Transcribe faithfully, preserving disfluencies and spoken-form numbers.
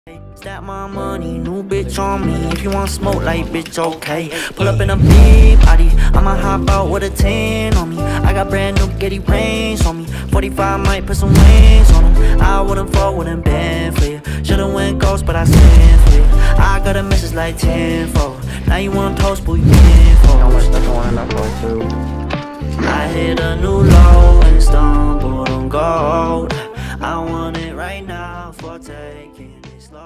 Stack my money, new bitch on me. If you want smoke, like bitch, okay. Pull up in a big body, I'ma hop out with a ten on me. I got brand new Getty range on me. forty-five might put some wings on them. I wouldn't fall, wouldn't bend for you. Should've went ghost, but I stand for you. I got a message like tenfold. Now you want toast, but you can't fold. I hit a new low and stumbled on gold. I wanna